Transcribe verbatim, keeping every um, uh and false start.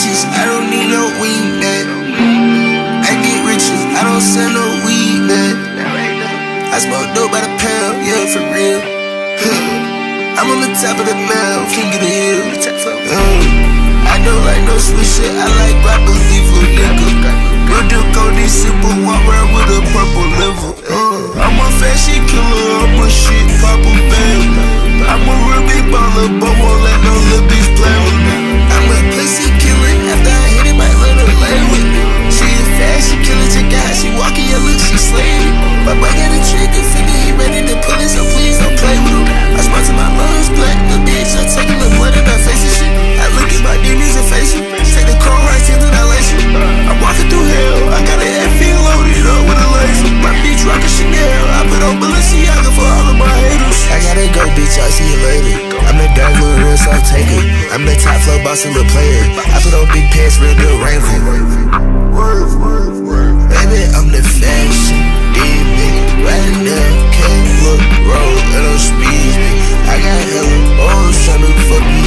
bitches, I don't need no weed, man. I get riches, I don't sell no weed, man. I smoke dope by the pound, yeah, for real. I'm on the top of the mountain, king of the hill. uh, I don't like no switch shit, I like broccoli for nigga. Real deal codeine simple, walk around with a purple liver. uh, I'm a fashion killer, I'm a shit popper bag. I'm a real big baller, but won't let no little bitch play with me. I'm a pussy killer, after I hit it, might let her lay with me. She a fashion killer, check out how she walking, yeah look, she slaying it. My boy got a trigger finger, he ready to pull it, so please don't play with him. I smile to my lungs black, the bitch, I take a little blood in my face and shit. I look at my demons and face them, take the chrome right into that laser. I'm walking through hell, I got an F E loaded up with a laser. My bitch rockin' Chanel, I put on Balenciaga for all of my haters. I gotta go, bitch, I'll see you later. I'm the dog with a real so take it. I'm the top flow boss and little player. I put on big pants, real deal rainfall. Baby, I'm the fashion demon right now. Can't look road, I don't speed. I got hella hoes tryna fuck me